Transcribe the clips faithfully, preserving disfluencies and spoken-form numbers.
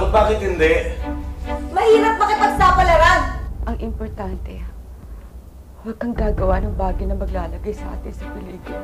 bakit hindi? Mahirap makipagsapalaran! Ang importante, huwag kang gagawa ng bagay na maglalagay sa atin sa peligro.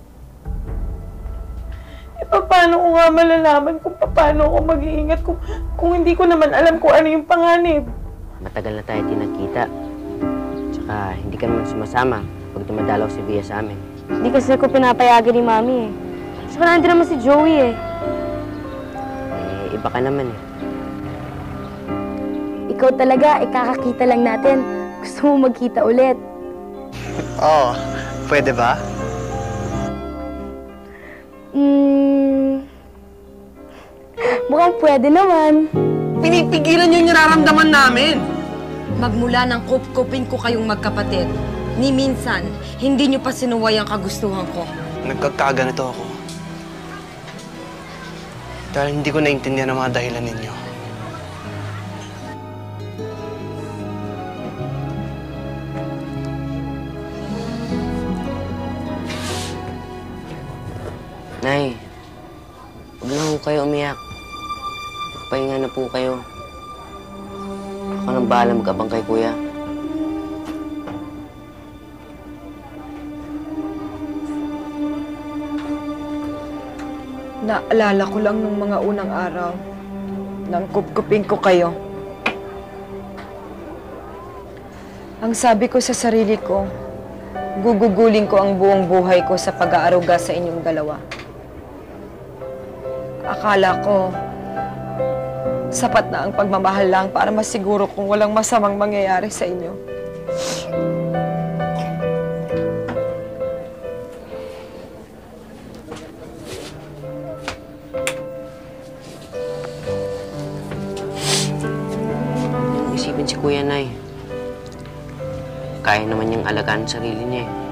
E paano ko nga malalaman kung paano ako mag-iingat kung, kung hindi ko naman alam kung ano yung panganib? Matagal na tayo tinagkita. Tsaka hindi ka naman sumasama pag dumadalaw si Via sa amin. Hindi kasi ako pinapayagan ni Mami eh. Tsaka nandun naman si Joey eh. Eh, iba ka naman eh. Ikaw talaga, ikakakita lang natin. Gusto mo magkita ulit. Oo, pwede ba? Hmm... Mukhang pwede naman. Pinipigilan niyo yung nararamdaman namin. Magmula ng kup-kupin ko kayong magkapatid, ni minsan, hindi niyo pa sinuway ang kagustuhan ko. Nagkakaganito ako. Dahil hindi ko naintindihan ang mga dahilan ninyo. Nay, huwag na ho kayo umiyak. Pahinga na po kayo. Ako nang bahala mag-abang kay Kuya. Naalala ko lang nung mga unang araw nang kupkupin ko kayo. Ang sabi ko sa sarili ko, gugugulin ko ang buong buhay ko sa pag-aaruga sa inyong dalawa. Akala ko, sapat na ang pagmamahal lang para masiguro kung walang masamang mangyayari sa inyo. Isipin si Kuya, Nay. Kaya naman niyang alagaan ang sarili niya eh.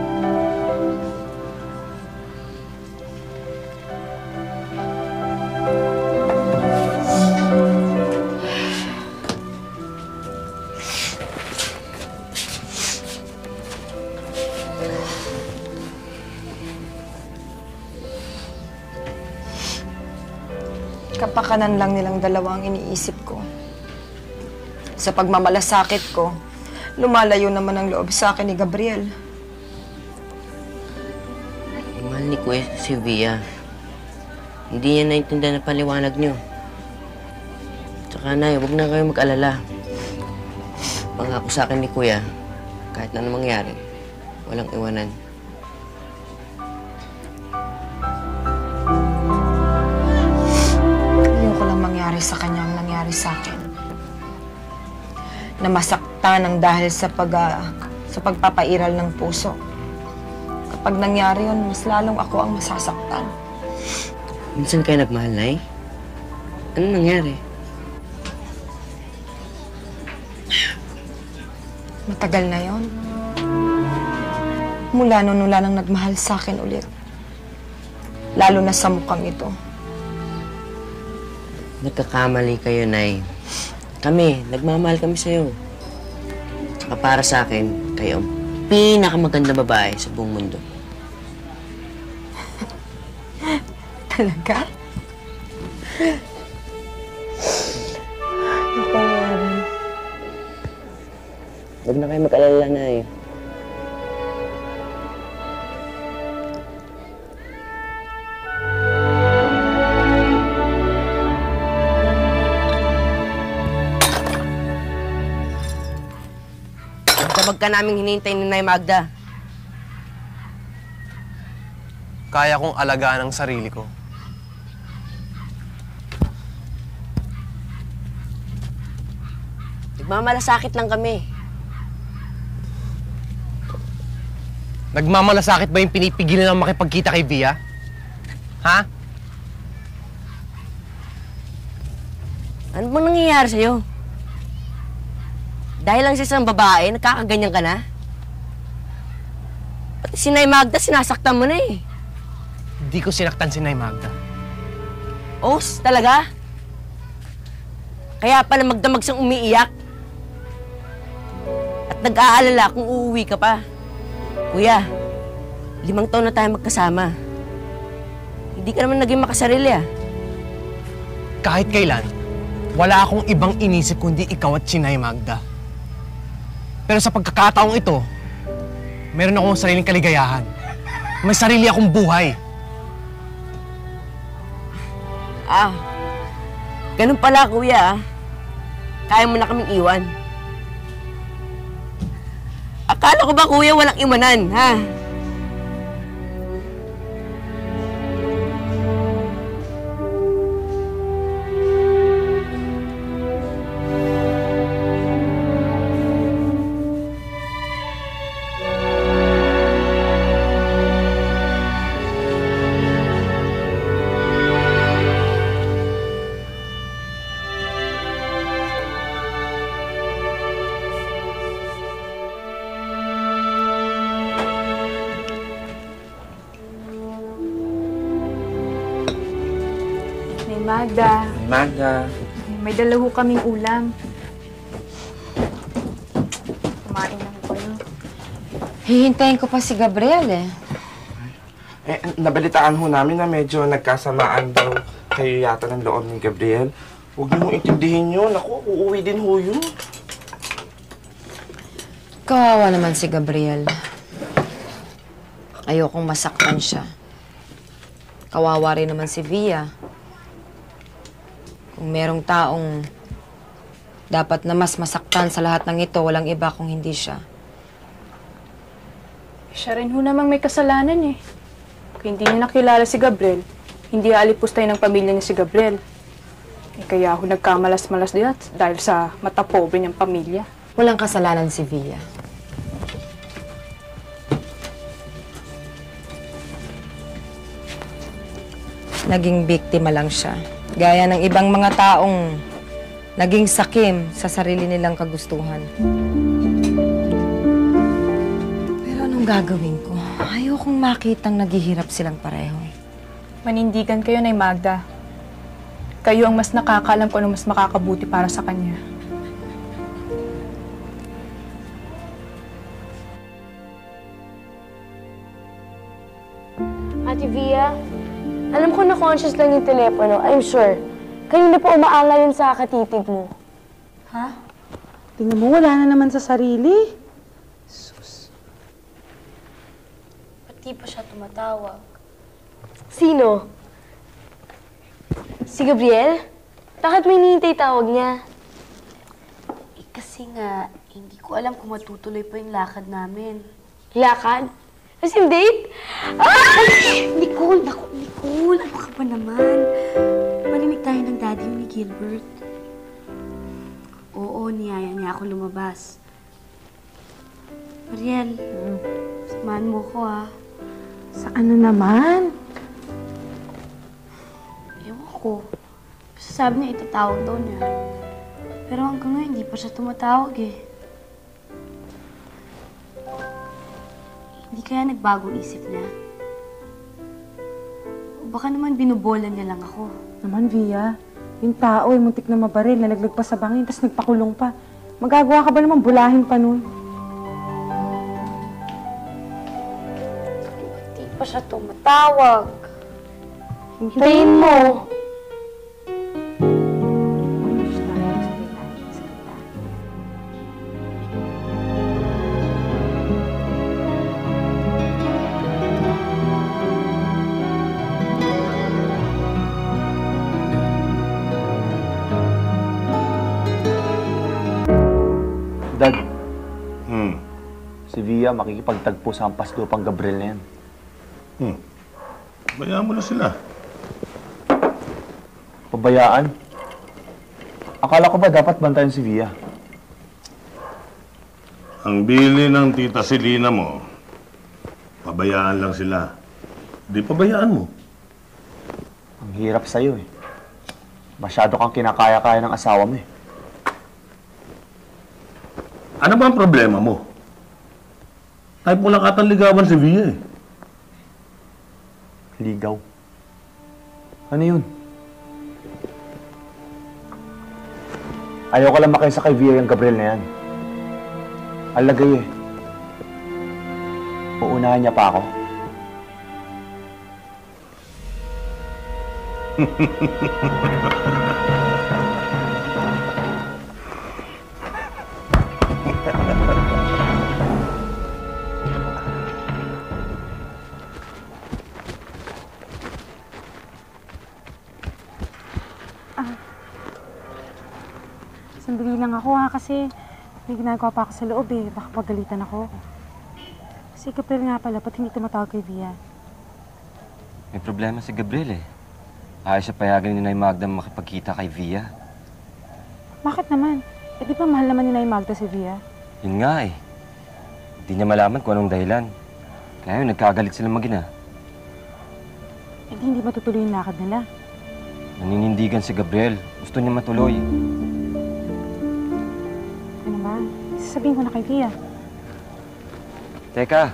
Kapakanan lang nilang dalawa ang iniisip ko. Sa pagmamalasakit ko, lumalayo naman ang loob sa akin ni Gabriel. Eh, mahal ni Kuya si Via. Hindi niya naintindihan ang paliwanag niyo. Tsaka, Nay, huwag na kayo mag-alala. Pangako sa akin ni Kuya, kahit na anong mangyari, walang iwanan. Ayoko lang mangyari sa kanya ang nangyari sa akin. Na masaktan ng dahil sa pag uh, sa pagpapairal ng puso. Kapag nangyari yun, mas lalong ako ang masasaktan. Minsan kayo nagmahal, Nay? Ano nangyari? Matagal na yon. Mula noon wala nang nagmahal sa akin ulit. Lalo na sa mukhang ito. Nagkakamali kayo, Nay. Kami, nagmamahal kami sa'yo. Tsaka para sa akin, kayo ang pinakamaganda babae sa buong mundo. Talaga? Naku, Warren. Huwag na kayo mag-alala, Nay. Huwag ka naming hinihintay ni Nay Magda. Kaya kong alagaan ang sarili ko. Nagmamalasakit lang kami. Nagmamalasakit ba yung pinipigilan ng makipagkita kay Via? Ha? Ano bang nangyayari sa'yo? Dahil lang sa isang babae, nagkakaganyan ka na? Pati si Nay Magda, sinasaktan mo na eh. Hindi ko sinaktan si Nay Magda. Oh, talaga? Kaya pala magdamag siyang umiiyak. At nag-aalala kung uuwi ka pa. Kuya, limang taon na tayo magkasama. Hindi ka naman naging makasarili ah. Kahit kailan, Wala akong ibang inisip kundi ikaw at Chinay, Magda. Pero sa pagkakataong ito, meron akong sariling kaligayahan. May sarili akong buhay. Ah, ganun pala, kuya. Kaya mo na kaming iwan. Akala ko ba, kuya, walang iwanan, ha? Magda, Magda. may dala ho kaming ulam. Kumain na ho kayo. Hihintayin ko pa si Gabriel eh. Eh, nabalitaan ho namin na medyo nagkasamaan daw kayo yata ng loob ni Gabriel. Huwag niyo intindihin yun. Ako, uuwi din ho yun. Kawawa naman si Gabriel. Ayokong masaktan siya. Kawawa rin naman si Via. Kung merong taong dapat na mas masaktan sa lahat ng ito, walang iba kung hindi siya. Siya rin ho namang may kasalanan eh. Kung hindi niya nakilala si Gabriel, hindi alipustay ng pamilya niya si Gabriel. Eh, kaya ho nagkamalas-malas din at dahil sa matapobre niyang pamilya. Walang kasalanan si Via. Naging biktima lang siya. Gaya ng ibang mga taong naging sakim sa sarili nilang kagustuhan. Pero anong gagawin ko? Ayokong makitang naghihirap silang pareho. Manindigan kayo, Nay Magda. Kayo ang mas nakakaalam kung ano mas makakabuti para sa kanya. Ate Via, alam ko na conscious lang yung telepono, I'm sure. Kanina pa umaanga yun sa katitig mo. Ha? Tingnan mo, wala na naman sa sarili. Sus. Pati pa siya tumatawag. Sino? Si Gabriel? Bakit may hinihintay tawag niya? Eh, kasi nga, hindi ko alam kung matutuloy pa yung lakad namin. Lakad? As in date? Ay! Nicole! Naku, Nicole! Ano ka ba naman? Malimit tayo ng daddy ni Gilbert. Oo, niyaya niya ako lumabas. Mariel, samahan mo ko ah. Sa ano naman? Ewan ko. Basta sabi niya itatawag daw niya. Pero hanggang ngayon, hindi pa siya tumatawag eh. Hindi kaya nagbagong isip niya? O baka naman binubola niya lang ako. Naman, Via. Yung tao ay muntik na mabaril, nalaglag pa sa bangin, tapos nagpakulong pa. Magagawa ka ba naman bulahin pa nun? Hindi pa siya tumatawag. Hintayin mo. Dad, Hmm. si Via makikipagtagpo sa hampas lupang Gabriel na yan. Hmm. Bayaan mo na sila. Pabayaan? Akala ko ba dapat bantayan si Via? Ang bili ng tita Selena mo, pabayaan lang sila. Di pabayaan mo. Ang hirap sa'yo eh. Masyado kang kinakaya-kaya ng asawa mo eh. Ano ba ang problema mo? Type mo lang katang ligawan si Via eh. Ligaw. Ano yun? Ayaw ko lang makisa kay Via yung Gabriel na yan. Alagay eh. Uunahan niya pa ako. sandali lang ako ha, kasi may ginagawa pa ako sa loob eh. Baka pagalitan ako. Si Gabriel nga pala, ba't hindi tumatawag kay Via? May problema si Gabriel eh. Ayaw siya payagan ni Nay Magda makipagkita kay Via. Bakit naman? Eh di ba mahal naman ni Nay Magda si Via? Yun nga eh. Hindi niya malaman kung anong dahilan. Kaya yun, nagkagalit sila mag-ina. Eh di hindi matutuloy yung lakad nila. Naninindigan si Gabriel. Gusto niya matuloy. Ano ba? Sasabihin ko na kay Via. Teka.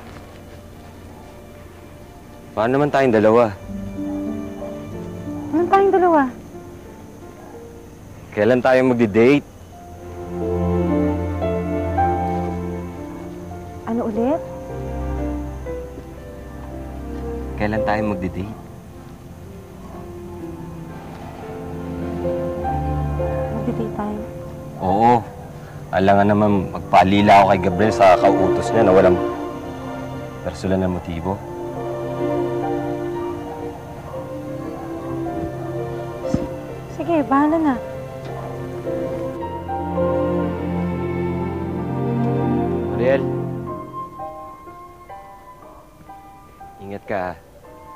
Paano naman tayong dalawa? Anong tayong dalawa? Kailan tayo magdi-date? Ano ulit? Kailan tayo magdi-date? Magdi-date tayo. Oo. Alangan naman magpaalila ako kay Gabriel sa kauutos niya na walang personal na motibo. Sige, bahala na. Ariel. Ingat ka ah.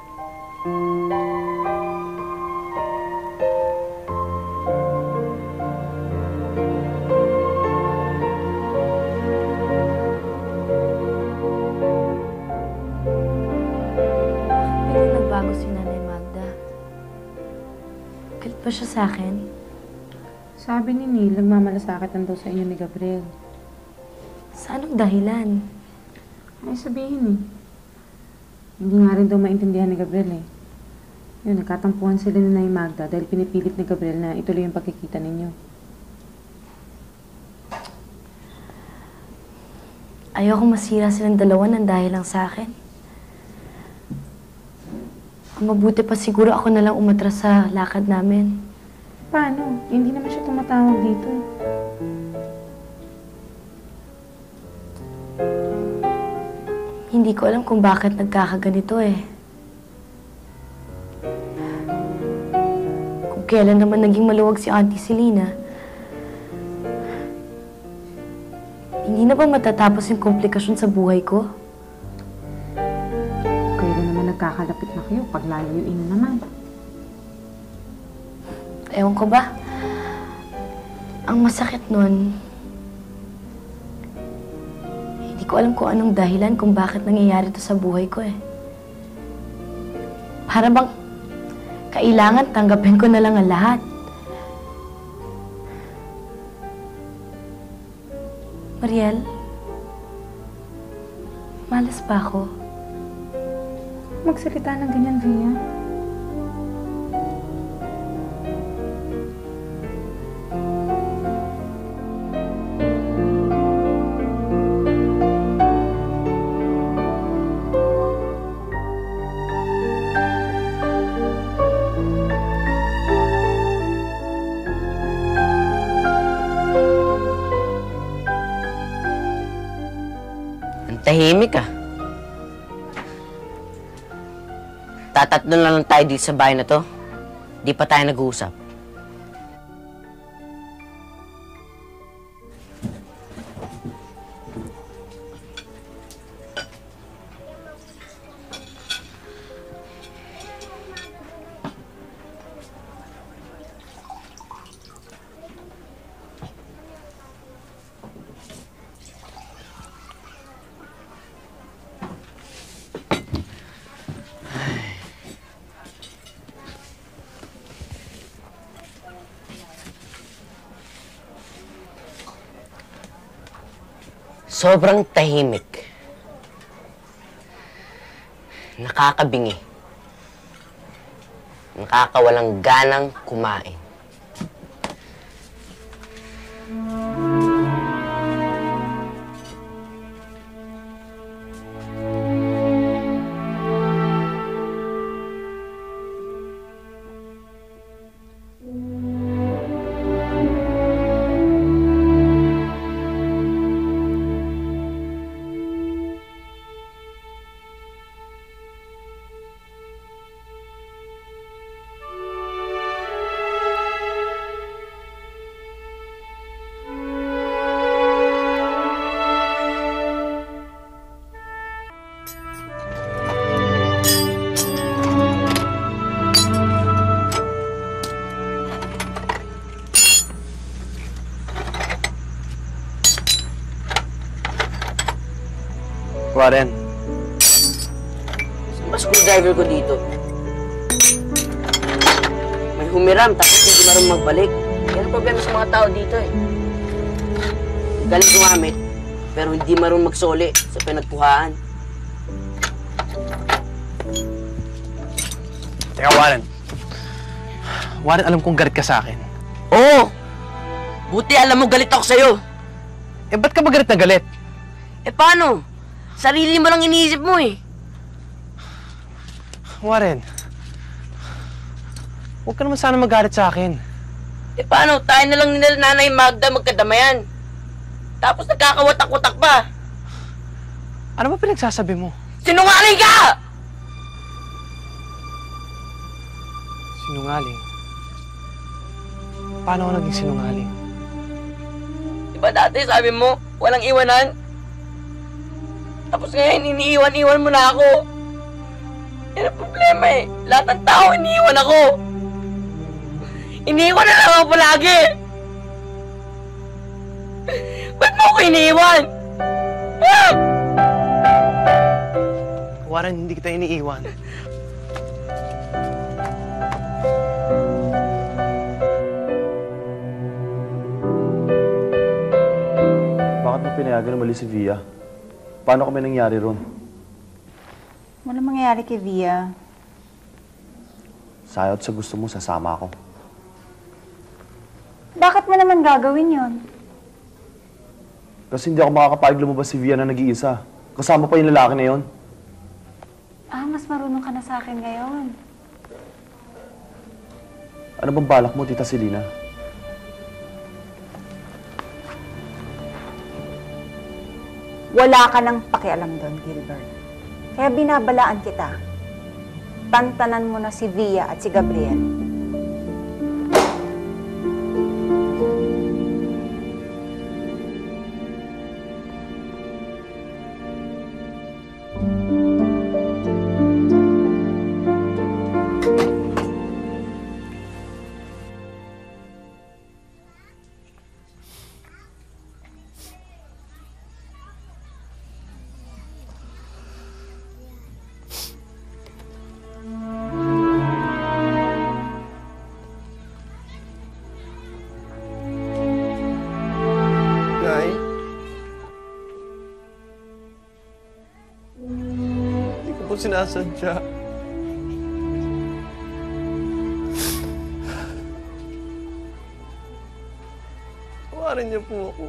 Biglang nagbago si Nanay Magda. Galit ba siya sa akin? Sabi ni Neil, nagmamalasakit daw sa inyo ni Gabriel. Sa anong dahilan? Ay, sabihin eh. Hindi nga rin daw maintindihan ni Gabriel eh. Yun, nagkatampuhan sila ni Nay Magda dahil pinipilit ni Gabriel na ituloy yung pagkikita ninyo. Ayoko masira silang dalawa ng dahil lang sa akin. Ang mabuti pa siguro ako na lang umatras sa lakad namin. Paano? Hindi naman siya tumatawag dito eh. Hindi ko alam kung bakit nagkakaganito eh. Kung kailan naman naging maluwag si Auntie Selena, hindi na ba matatapos yung komplikasyon sa buhay ko? Kailan naman nagkakalapit na kayo pag lalayuin na naman. Ewan ko ba? Ang masakit nun, hindi ko alam kung anong dahilan kung bakit nangyayari to sa buhay ko eh. Para bang kailangan tanggapin ko na lang ang lahat. Mariel, malas pa ako. Magsalita ng ganyan, Via. Tahimik ah. Tatatlo na lang tayo dito sa bahay na to. Di pa tayo nag-uusap. Sobrang tahimik. Nakakabingi. Nakakawalang ganang kumain. Warren. Saan ba screwdriver ko dito? May humiram tapos hindi marunong magbalik. Yan ang problema sa mga tao dito eh. Galing gumamit, pero hindi marunong magsoli sa pinagkuhaan. Teka, Warren. Warren, alam kong galit ka sa akin. Oo! Buti alam mo galit ako sa'yo. Eh, ba't ka ba galit na galit? Eh paano? Sarili mo lang iniisip mo eh. Warren, huwag ka naman sana magalit sa akin. Eh paano? Tayo na lang ni Nanay Magda magkadamayan. Tapos nagkakawatak-watak pa. Ano ba pinagsasabi mo? Sinungaling ka! Sinungaling? Paano ako naging sinungaling? Diba dati sabi mo, walang iwanan? Tapos ngayon, iniiwan-iwan mo na ako. Yan ang problema eh. Lahat ng tao, iniiwan ako. Iniiwan na lang ako palagi. Ba't mo ako iniiwan? Ah! Warren, hindi kita iniiwan. Bakit mo pinayagan na mali si Via? Paano kami nangyari ron? Walang mangyayari kay Via. Sayot sa gusto mo, sasama ako. Bakit mo naman gagawin yon? Kasi hindi ako makakapayag lumabas si Via na nag-iisa. Kasama pa yung lalaki na yon. Ah, mas marunong ka na sa akin ngayon. Ano bang balak mo, Tita Selena? Wala ka nang pakialam doon, Gilbert. Kaya binabalaan kita. Tantanan mo na si Via at si Gabriel. Nay? Hindi ko po sinasadya. Tawarin niyo po ako.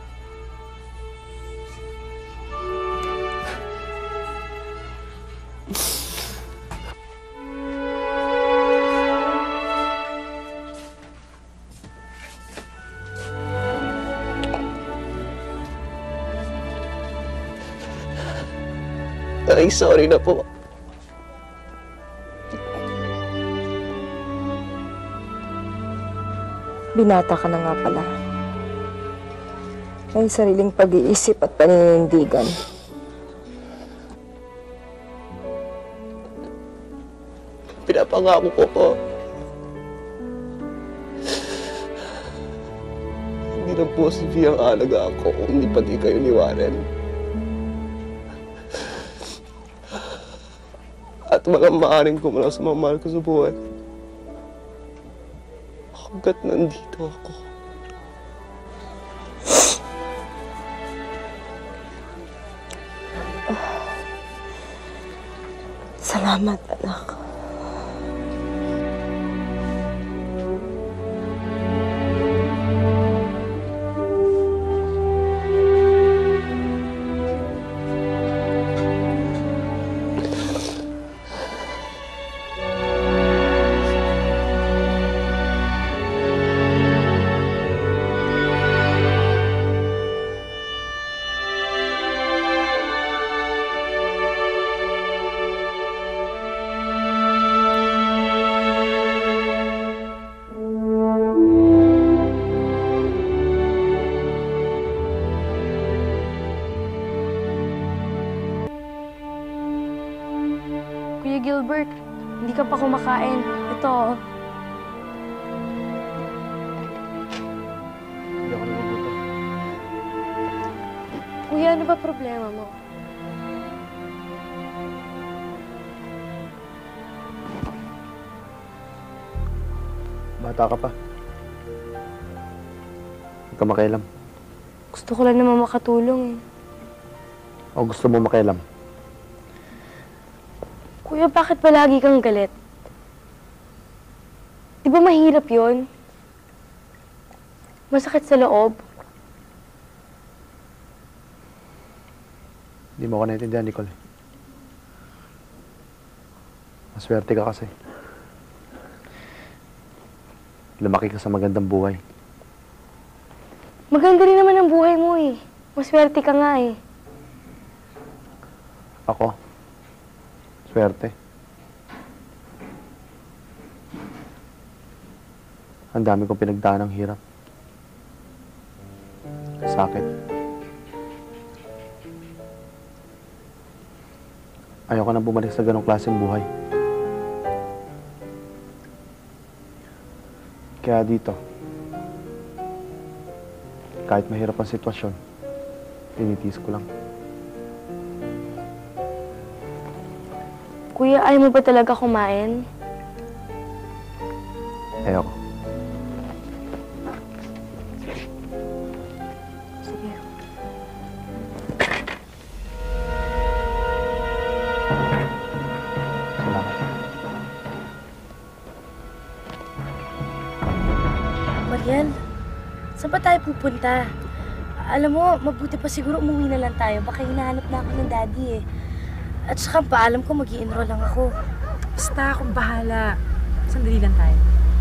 Ay, sorry na po. Binata ka na nga pala. May sariling pag-iisip at paninindigan. Pinapangako ko po. Hindi na po si Via ang alagaan ko kung hindi pati kayo ni Warren. At mga maaring kumalang sa mga mahal ko sa buhay. Hanggat nandito ako. Salamat, anak. Kuya Gilbert, hindi ka pa kumakain. Ito, oh. Hindi ako nagugutom. Kuya, ano ba problema mo? Bata ka pa. Huwag ka makialam. Gusto ko lang naman makatulong eh. O gusto mo makialam? Kuya, bakit palagi kang galit? Di ba mahirap yon? Masakit sa loob? Hindi mo ako naintindihan, Nicole. Maswerte ka kasi. Lumaki ka sa magandang buhay. Maganda rin naman ang buhay mo eh. Maswerte ka nga eh. Ako? Swerte. Ang dami kong pinagdaan ng hirap. Sakit. Ayoko nang bumalik sa ganong klaseng buhay. Kaya dito, kahit mahirap ang sitwasyon, tinitiis ko lang. Kuya, ayaw mo ba talaga kumain? Ayoko. Sige. Salamat. Marian, saan ba tayo pupunta? Alam mo, mabuti pa siguro umuwi na lang tayo. Baka hinahanap na ako ng daddy eh. At saka paalam ko, mag-i-enroll lang ako. Basta akong bahala. Sandali lang tayo.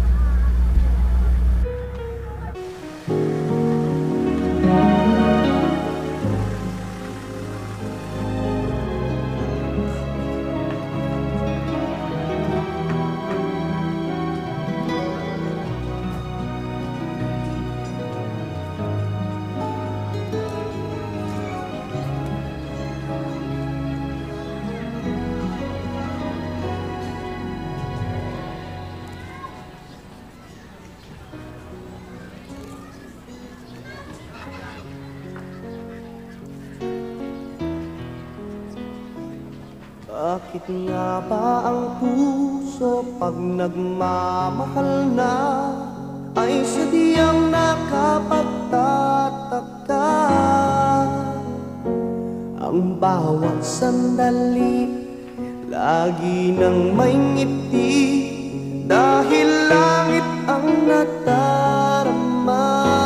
Bakit nga ba ang puso pag nagmamahal na ay sadyang nakapagtataka? Ang bawat sandali lagi nang may ngiti dahil langit ang nadarama.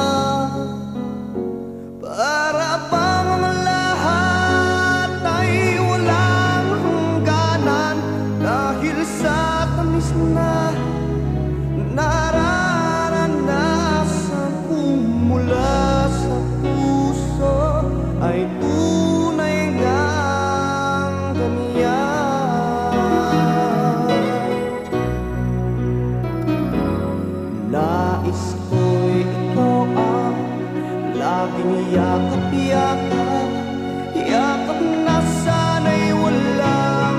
Para bang ang lahat ay walang hangganan dahil sa tamis na nararanasan ko mula sa puso ay tunay ngang ganyan. Nais ko'y ikaw ang laging yakap-yakap, yakap na sana'y walang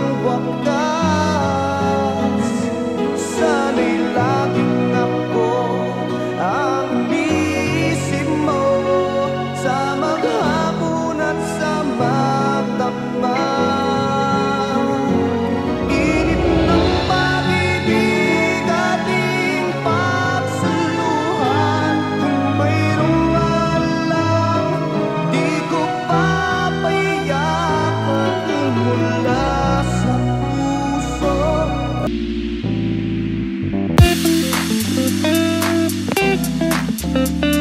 wakas. Sana'y laging ako ang isip mo sa maghapon at sa magdamag. Init ng pag-ibig ating pagsuluhan, kung mayroong alam, di ko papayagan mula sa puso. Thank you.